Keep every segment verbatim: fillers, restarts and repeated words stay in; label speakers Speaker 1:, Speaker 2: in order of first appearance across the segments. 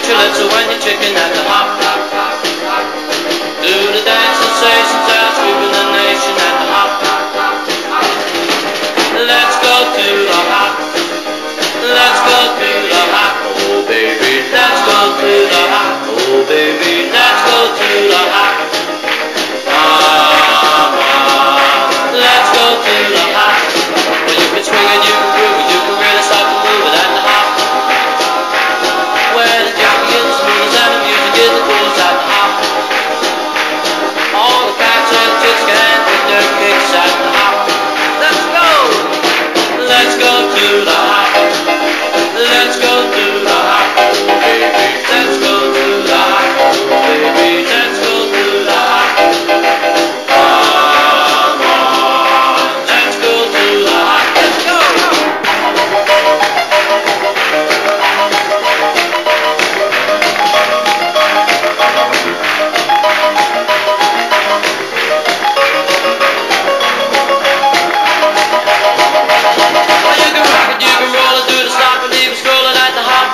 Speaker 1: your lips when you're chicken at the hop. Do the dance sensations that are sweeping the nation at the hop. Let's go to the hop. Let's go to the hop, oh baby. Let's go to the hop, oh baby. Let's go to the hop. Come on, let's go to the hop. Well, you can swing it, you can groove it, you can really start to move it at the hop. Where the jockey is the smoothest and the music is the coolest at the hop. All the cats and the chicks can get their kicks at the hop. Let's go, let's go to the hop. Let's go to the hop, oh baby. Let's go to the hop, oh baby. Let's go to the hop. Come on, let's go to the hop. Let's go. Well, you can rock it, you can roll it, do the stop and even scroll it at the hop.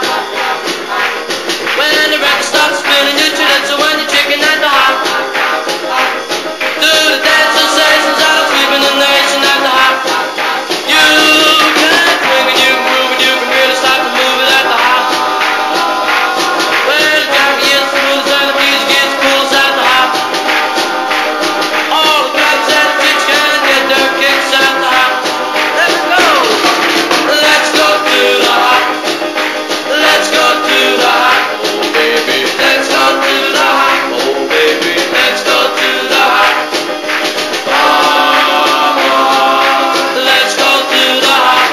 Speaker 1: When the record starts spinning, you chill it, so when you're chicken at the hop. Do the dance sensations out sweeping the nation at the hop. You can swing it, you can groove it, you can really start to move it at the hop. When the jockey is smooth and the music is cool at the hop. All the cats and the chicks can get their kicks at the hop. Let's go, let's go to the hop. Let's go to the hop, oh baby. Let's go to the hop, oh baby. Let's go to the hop. Come on, let's go to the hop.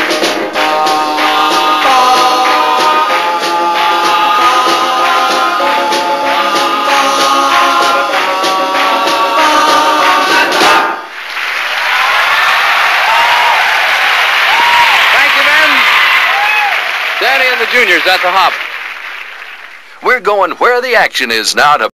Speaker 2: Thank you, men. Danny and the Juniors at the hop.
Speaker 3: We're going where the action is now to